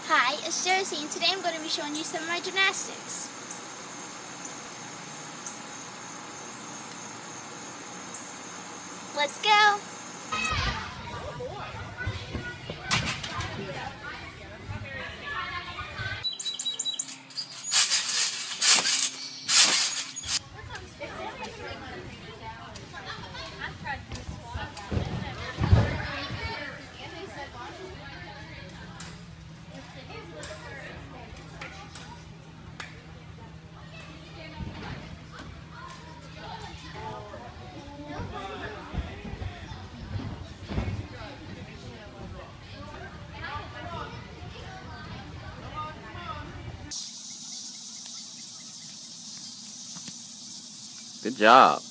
Hi, it's Jodeci, and today I'm going to be showing you some of my gymnastics. Let's go! Good job.